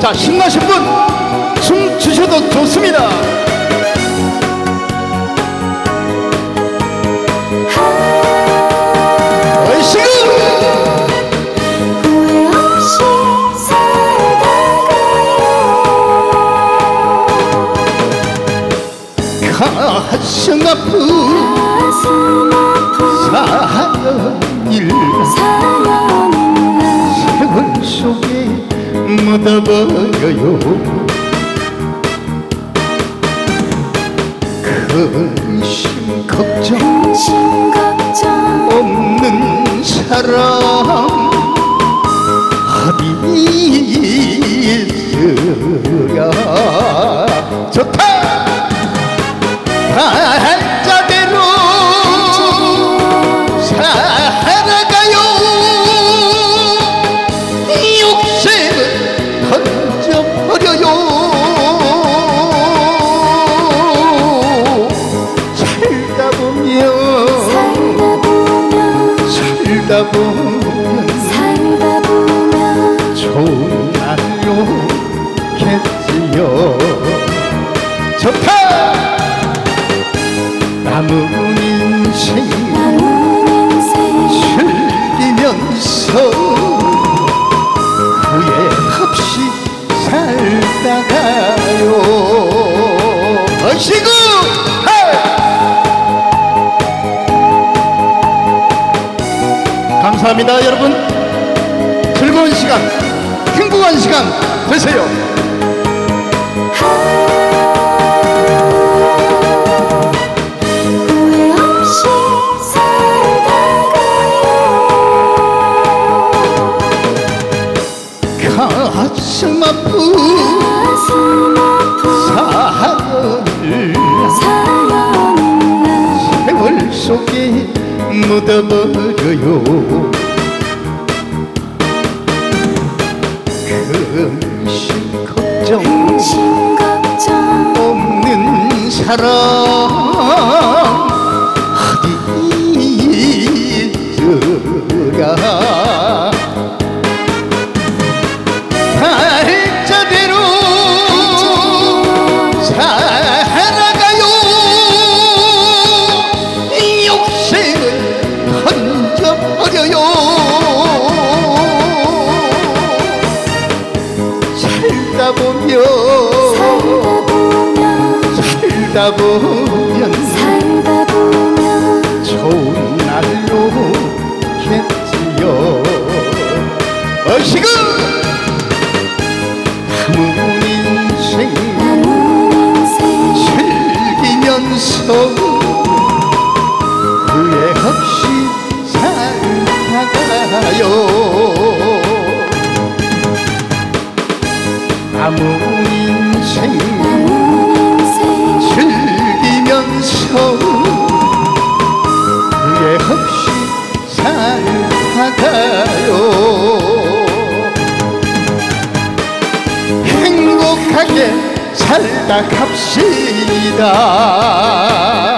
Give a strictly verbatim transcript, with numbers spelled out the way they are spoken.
자, 신나신 분 춤 주셔도 좋습니다. 얼씨구 후회 없이 살다가요. 가슴 아픈 가슴 아픈 사연일 세월 속에 묻어버려요. 근심 걱정 근심 걱정 없는 사람 어디 있으랴. 좋다. 팔자대로 살아가요. 욕심을 던져버려요. 살다 보면 살다 보면 살다 보면 좋은 날이 오겠지요. 좋다. 남은 인생 남은 인생 즐기면서 후회 없이 살다가요. 얼씨구 감사합니다. 여러분 즐거운 시간 행복한 시간 되세요. 후회 없이 살다가요. 가슴 아픈 가슴 아픈 사연을 세월 속에 묻어버려요. 근심 걱정 근심 걱정 없는 사람 어디 있으랴. 팔자대로 살아가요. 욕심을 던져버려요. 살다 보면 살다 보면 살다 보면 좋은 날로 오겠지요. 얼씨구 남은 인생 남은 인생 즐기면서 후회 없이 살다가요. 남은 인생 남은 인생 즐기면서 후회 없이 살다가요. 행복하게 살다 갑시다.